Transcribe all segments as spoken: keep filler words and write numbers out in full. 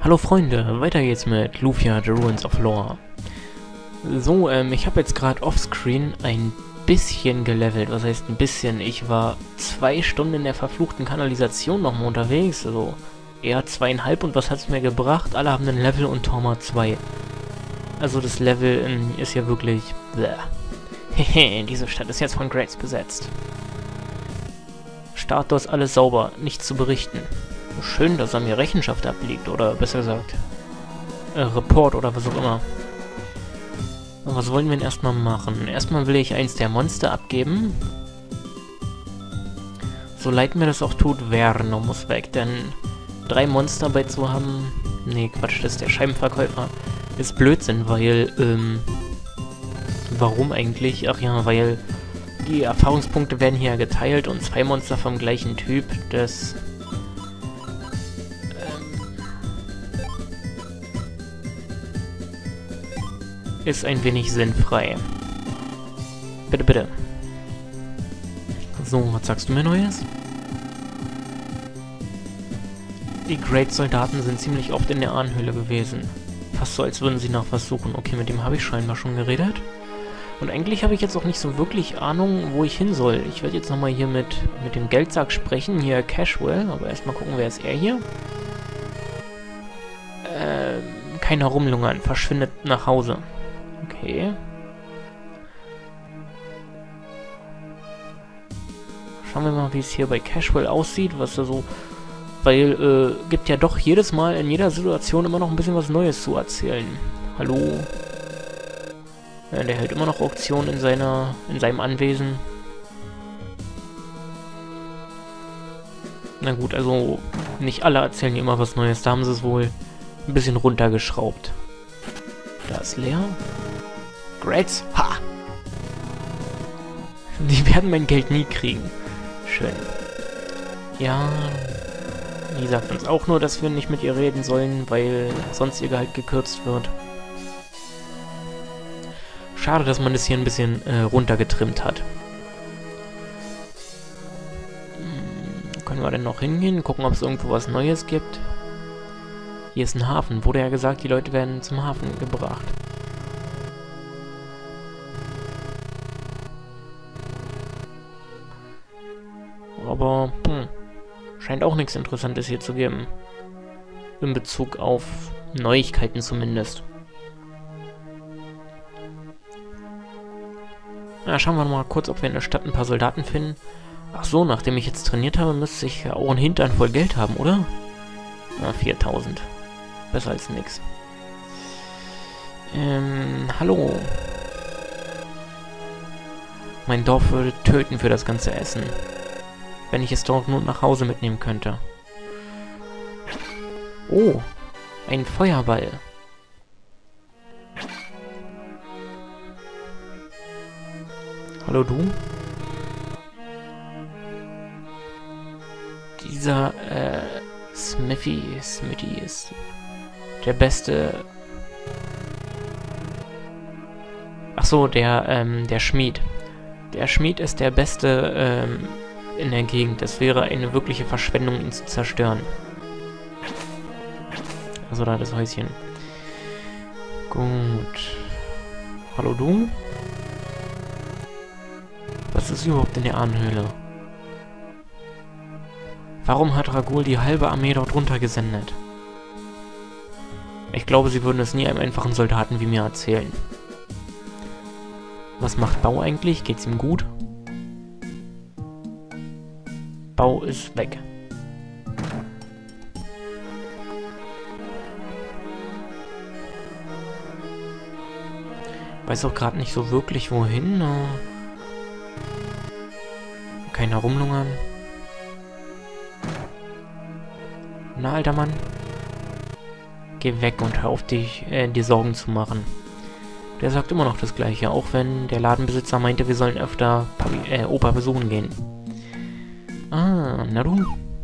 Hallo Freunde, weiter geht's mit Lufia, The Ruins of Lore. So, ähm, ich habe jetzt gerade offscreen ein bisschen gelevelt. Was heißt ein bisschen? Ich war zwei Stunden in der verfluchten Kanalisation nochmal unterwegs, also eher zweieinhalb. Und was hat's mir gebracht? Alle haben ein Level und Torma zwei. Also das Level ähm, ist ja wirklich... Hehe, diese Stadt ist jetzt von Grates besetzt. Status alles sauber, nichts zu berichten. Schön, dass er mir Rechenschaft ablegt, oder besser gesagt, äh, Report oder was auch immer. Und was wollen wir denn erstmal machen? Erstmal will ich eins der Monster abgeben. So leid mir das auch tut, Werner muss weg, denn drei Monster bei zu haben... Nee, Quatsch, das ist der Scheibenverkäufer. Ist Blödsinn, weil, ähm... warum eigentlich? Ach ja, weil die Erfahrungspunkte werden hier geteilt und zwei Monster vom gleichen Typ, das... ist ein wenig sinnfrei. Bitte, bitte. So, was sagst du mir Neues? Die Great-Soldaten sind ziemlich oft in der Ahnenhöhle gewesen. Fast so, als würden sie nach was suchen. Okay, mit dem habe ich scheinbar schon geredet. Und eigentlich habe ich jetzt auch nicht so wirklich Ahnung, wo ich hin soll. Ich werde jetzt nochmal hier mit, mit dem Geldsack sprechen. Hier Cashwell. Aber erstmal gucken, wer ist er hier? Ähm, kein Herumlungern. Verschwindet nach Hause. Okay. Schauen wir mal, wie es hier bei Cashwell aussieht, was er so... Weil, äh, gibt ja doch jedes Mal in jeder Situation immer noch ein bisschen was Neues zu erzählen. Hallo? Ja, der hält immer noch Auktionen in seiner... in seinem Anwesen. Na gut, also nicht alle erzählen hier immer was Neues. Da haben sie es wohl ein bisschen runtergeschraubt. Da ist leer. Grates? Ha! Die werden mein Geld nie kriegen. Schön. Ja. Die sagt uns auch nur, dass wir nicht mit ihr reden sollen, weil sonst ihr Gehalt gekürzt wird. Schade, dass man das hier ein bisschen äh, runtergetrimmt hat. Hm, können wir denn noch hingehen? Gucken, ob es irgendwo was Neues gibt. Hier ist ein Hafen. Wurde ja gesagt, die Leute werden zum Hafen gebracht. Aber, hm, scheint auch nichts Interessantes hier zu geben. In Bezug auf Neuigkeiten zumindest. Na, schauen wir mal kurz, ob wir in der Stadt ein paar Soldaten finden. Ach so, nachdem ich jetzt trainiert habe, müsste ich ja auch einen Hintern voll Geld haben, oder? Na, viertausend. Besser als nix. Ähm, hallo. Mein Dorf würde töten für das ganze Essen. Wenn ich es dort nur nach Hause mitnehmen könnte. Oh, ein Feuerball. Hallo du? Dieser, äh, Smithy, Smithy ist der beste... Ach so, der, ähm, der Schmied. Der Schmied ist der beste, ähm, in der Gegend. Es wäre eine wirkliche Verschwendung, ihn zu zerstören. Also da das Häuschen. Gut. Hallo du? Was ist überhaupt in der Ahnenhöhle? Warum hat Ragul die halbe Armee dort runtergesendet? Ich glaube, sie würden es nie einem einfachen Soldaten wie mir erzählen. Was macht Bau eigentlich? Geht's ihm gut? Bau ist weg. Weiß auch gerade nicht so wirklich wohin. Kein Herumlungern. Na, alter Mann. Geh weg und hör auf, dich, äh, dir Sorgen zu machen. Der sagt immer noch das Gleiche, auch wenn der Ladenbesitzer meinte, wir sollen öfter Papi äh, Opa besuchen gehen. Ah, na du.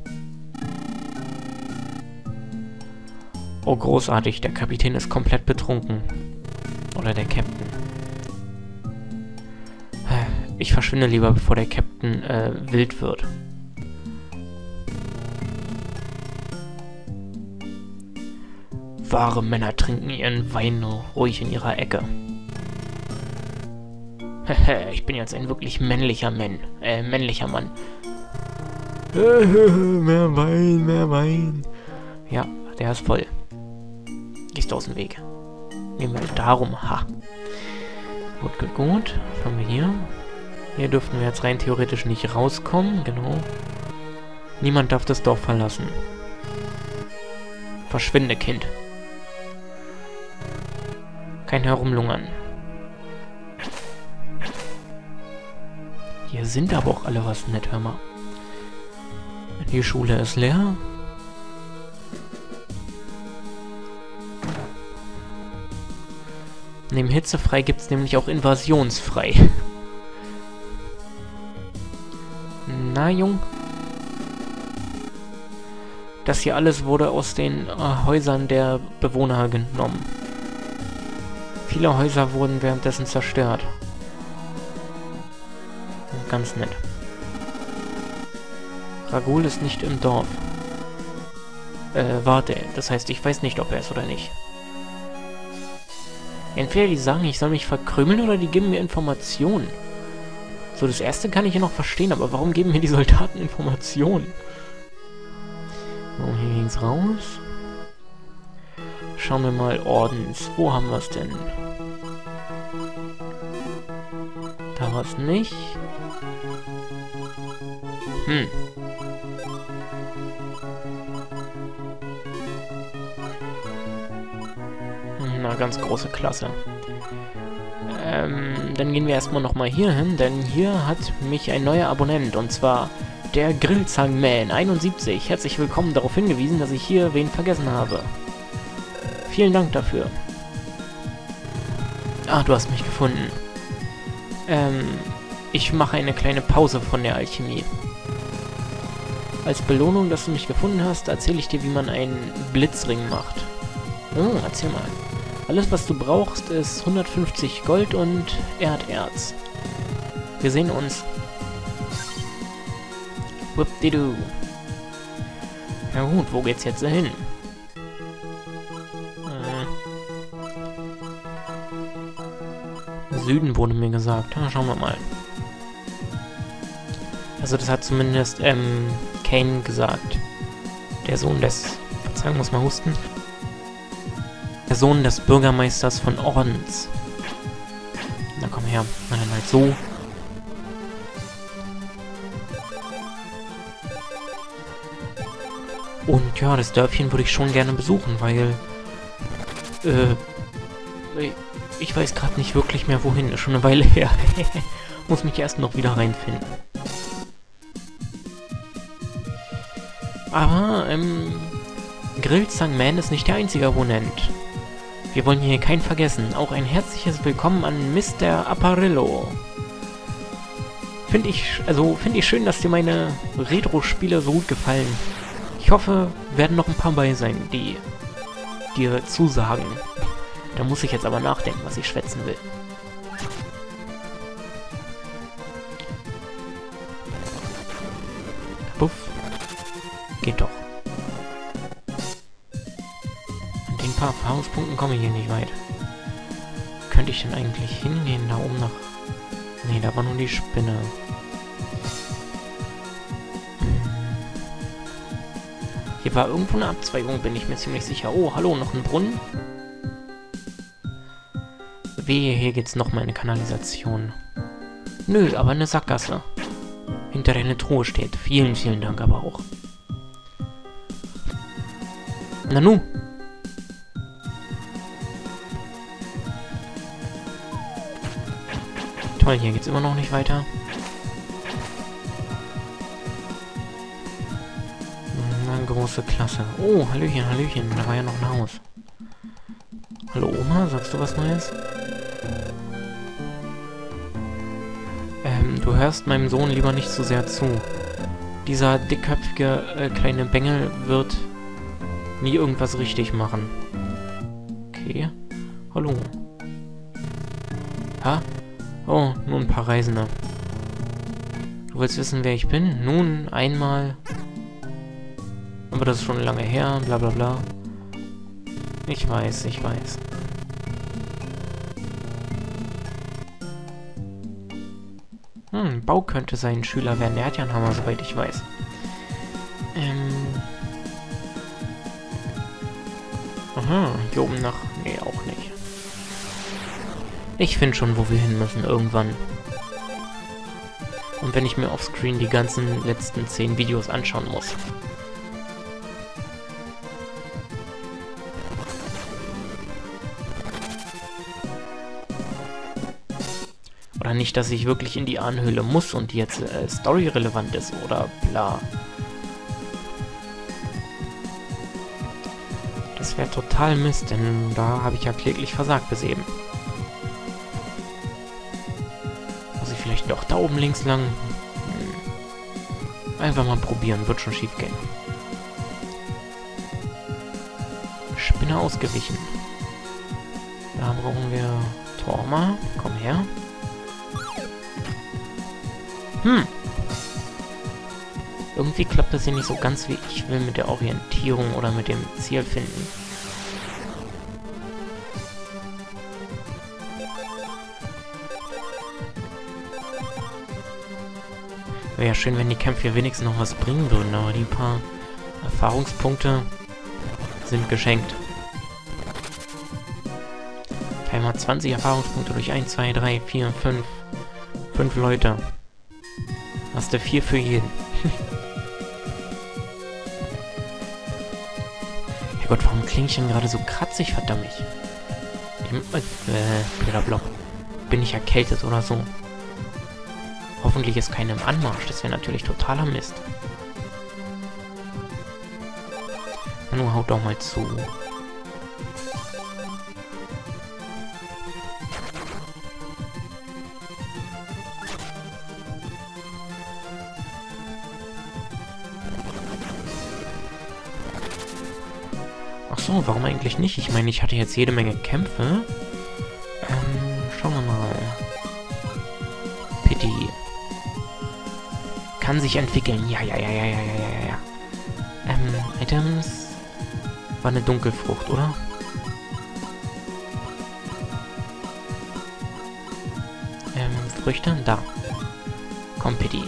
Oh, großartig, der Kapitän ist komplett betrunken. Oder der Captain. Ich verschwinde lieber, bevor der Captain äh, wild wird. Wahre Männer trinken ihren Wein ruhig in ihrer Ecke. Hehe, ich bin jetzt ein wirklich männlicher Mann. Äh, männlicher Mann. Mehr Wein, mehr Wein. Ja, der ist voll. Gehst du aus dem Weg. Nehmen wir darum. Ha. Gut, gut, gut. Was haben wir hier? Hier dürften wir jetzt rein theoretisch nicht rauskommen. Genau. Niemand darf das Dorf verlassen. Verschwinde, Kind. Kein Herumlungern. Hier sind aber auch alle was nett, hör mal. Die Schule ist leer. Neben hitzefrei gibt es nämlich auch invasionsfrei. Na, Jung? Das hier alles wurde aus den äh, Häusern der Bewohner genommen. Viele Häuser wurden währenddessen zerstört. Ganz nett. Ragul ist nicht im Dorf. Äh, warte. Das heißt, ich weiß nicht, ob er ist oder nicht. Entweder die sagen, ich soll mich verkrümeln, oder die geben mir Informationen. So, das erste kann ich ja noch verstehen, aber warum geben mir die Soldaten Informationen? So, hier ging's raus. Schauen wir mal, Ordens. Wo haben wir es denn? Da war es nicht. Hm. Na, ganz große Klasse. Ähm, dann gehen wir erstmal nochmal hier hin, denn hier hat mich ein neuer Abonnent, und zwar der Grillzangman einundsiebzig. Herzlich willkommen, darauf hingewiesen, dass ich hier wen vergessen habe. Vielen Dank dafür. Ah, du hast mich gefunden. Ähm, ich mache eine kleine Pause von der Alchemie. Als Belohnung, dass du mich gefunden hast, erzähle ich dir, wie man einen Blitzring macht. Oh, erzähl mal. Alles, was du brauchst, ist hundertfünfzig Gold und Erderz. Wir sehen uns. Whoop-de-doo. Ja gut, wo geht's jetzt hin? Hm. Süden wurde mir gesagt. Ja, schauen wir mal. Also das hat zumindest ähm, Kane gesagt. Der Sohn des... Verzeihung, muss mal husten. Der Sohn des Bürgermeisters von Ordens. Na komm her. Na dann halt so. Und ja, das Dörfchen würde ich schon gerne besuchen, weil... Äh... Ich weiß gerade nicht wirklich mehr wohin. Ist schon eine Weile her. Muss mich erst noch wieder reinfinden. Aber, ähm... Grillzangman ist nicht der einzige Abonnent. Wir wollen hier keinen vergessen. Auch ein herzliches Willkommen an Mister Apparillo. Finde ich, also, finde ich schön, dass dir meine Retro-Spiele so gut gefallen. Ich hoffe, werden noch ein paar bei sein, die dir zusagen. Da muss ich jetzt aber nachdenken, was ich schwätzen will. Puff. Geht doch. Mit den paar Erfahrungspunkten komme ich hier nicht weit. Könnte ich denn eigentlich hingehen, da oben nach... Nee, da war nur die Spinne. Hier war irgendwo eine Abzweigung, bin ich mir ziemlich sicher. Oh, hallo, noch ein Brunnen? Wehe, hier geht's nochmal in eine Kanalisation. Nö, aber eine Sackgasse. Hinter der eine Truhe steht. Vielen, vielen Dank aber auch. Nanu! Toll, hier geht's immer noch nicht weiter. Na, große Klasse. Oh, Hallöchen, Hallöchen. Da war ja noch ein Haus. Hallo Oma, sagst du was Neues? Ähm, du hörst meinem Sohn lieber nicht so sehr zu. Dieser dickköpfige äh, kleine Bengel wird nie irgendwas richtig machen. Okay. Hallo. Ha? Oh, nur ein paar Reisende. Du willst wissen, wer ich bin? Nun, einmal. Aber das ist schon lange her, bla bla bla. Ich weiß, ich weiß. Hm, Bau könnte sein Schüler werden. Der hat ja einen Hammer, soweit ich weiß. Ähm... Aha, hier oben nach... Nee, auch nicht. Ich finde schon, wo wir hin müssen, irgendwann. Und wenn ich mir offscreen die ganzen letzten zehn Videos anschauen muss. Oder nicht, dass ich wirklich in die Ahnenhöhle muss und die jetzt äh, storyrelevant ist oder bla. Das wäre total Mist, denn da habe ich ja kläglich versagt bis eben. Muss ich vielleicht doch da oben links lang? Hm. Einfach mal probieren, wird schon schief gehen. Spinne ausgewichen. Da brauchen wir Torma. Komm her. Hm. Irgendwie klappt das hier nicht so ganz, wie ich will mit der Orientierung oder mit dem Ziel finden. Wäre ja schön, wenn die Kämpfe hier wenigstens noch was bringen würden, aber die paar Erfahrungspunkte sind geschenkt. Timer zwanzig Erfahrungspunkte durch eins, zwei, drei, vier, fünf. fünf Leute. Hast du vier für jeden. Herrgott, warum klinge ich denn gerade so kratzig, verdammt? Ich, äh, blöder Block. Bin ich erkältet oder so? Hoffentlich ist keiner im Anmarsch. Das wäre natürlich totaler Mist. Nur haut doch mal zu. So, warum eigentlich nicht? Ich meine, ich hatte jetzt jede Menge Kämpfe. Ähm, schauen wir mal. Pity. Kann sich entwickeln. Ja, ja, ja, ja, ja, ja, ja, ja. Ähm, Items. War eine Dunkelfrucht, oder? Ähm, Früchte? Da. Komm, Pity.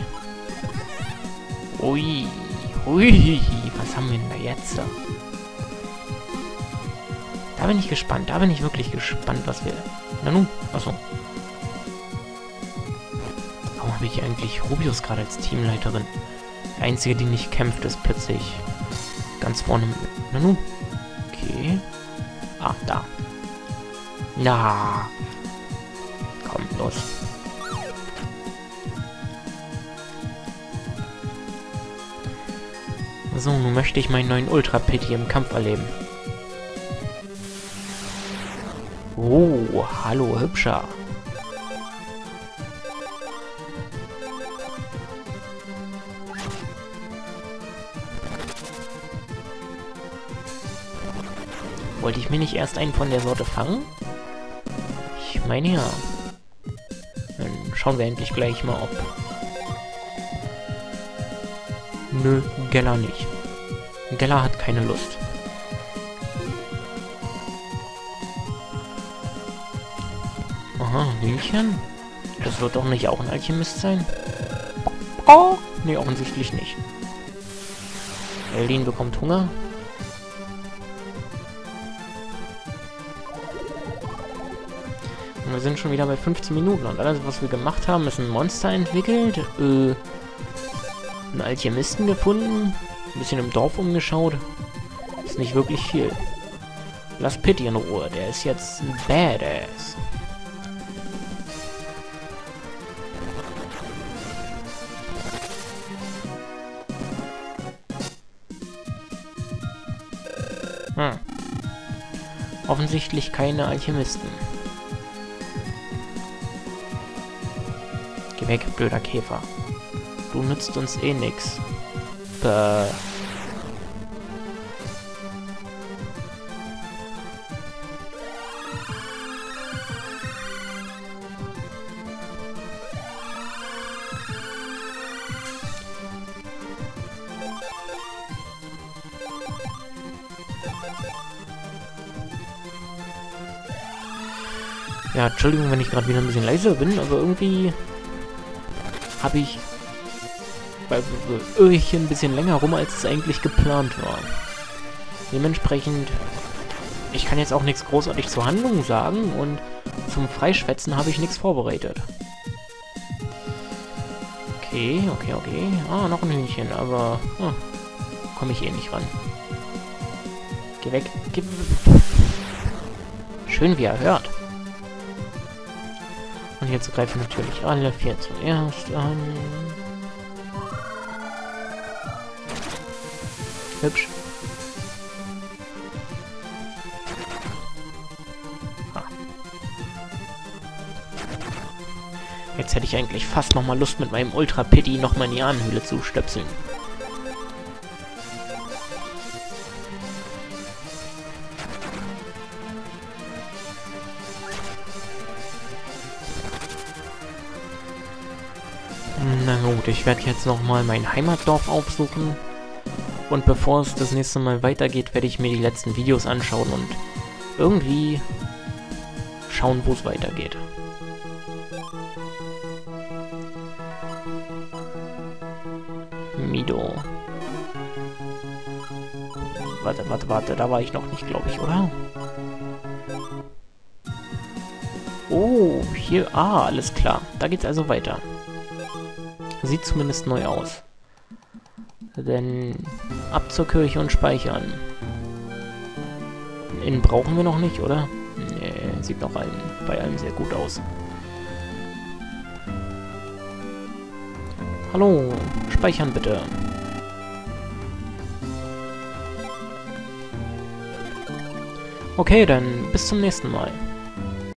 Ui. Ui. Was haben wir denn da jetzt? Da bin ich gespannt. Da bin ich wirklich gespannt, was wir... Na nun. Achso. Warum habe ich eigentlich Rubius gerade als Teamleiterin? Der Einzige, die nicht kämpft, ist plötzlich ganz vorne. Na nun. Okay. Ah, da. Na. Komm, los. So, nun möchte ich meinen neuen Ultra-Pity im Kampf erleben. Oh, hallo, Hübscher. Wollte ich mir nicht erst einen von der Sorte fangen? Ich meine ja. Dann schauen wir endlich gleich mal, ob... Nö, Geller nicht. Geller hat keine Lust. Aha, Hühnchen? Das wird doch nicht auch ein Alchemist sein? Oh, nee, offensichtlich nicht. Eldin bekommt Hunger. Und wir sind schon wieder bei fünfzehn Minuten. Und alles, was wir gemacht haben, ist ein Monster entwickelt. Äh, einen Alchemisten gefunden. Ein bisschen im Dorf umgeschaut. Ist nicht wirklich viel. Lass Pity in Ruhe. Der ist jetzt ein Badass. Hm. Offensichtlich keine Alchemisten. Geh weg, blöder Käfer. Du nützt uns eh nix. Bäh. Ja, Entschuldigung, wenn ich gerade wieder ein bisschen leiser bin, aber irgendwie habe ich bei irre ich hier ein bisschen länger rum, als es eigentlich geplant war. Dementsprechend, ich kann jetzt auch nichts großartig zur Handlung sagen und zum Freischwätzen habe ich nichts vorbereitet. Okay, okay, okay. Ah, noch ein Hühnchen, aber ah, komme ich eh nicht ran. Geh weg. Geh. Schön, wie er hört. Und jetzt greifen natürlich alle vier zuerst an. Hübsch. Ah. Jetzt hätte ich eigentlich fast nochmal Lust, mit meinem Ultra Pity nochmal in die Ahnenhöhle zu stöpseln. Na gut, ich werde jetzt nochmal mein Heimatdorf aufsuchen. Und bevor es das nächste Mal weitergeht, werde ich mir die letzten Videos anschauen und irgendwie schauen, wo es weitergeht. Mido. Warte, warte, warte, da war ich noch nicht, glaube ich, oder? Oh, hier, ah, alles klar. Da geht's also weiter. Sieht zumindest neu aus. Denn ab zur Kirche und speichern. Innen brauchen wir noch nicht, oder? Nee, sieht noch allen, bei allen sehr gut aus. Hallo, speichern bitte. Okay, dann bis zum nächsten Mal.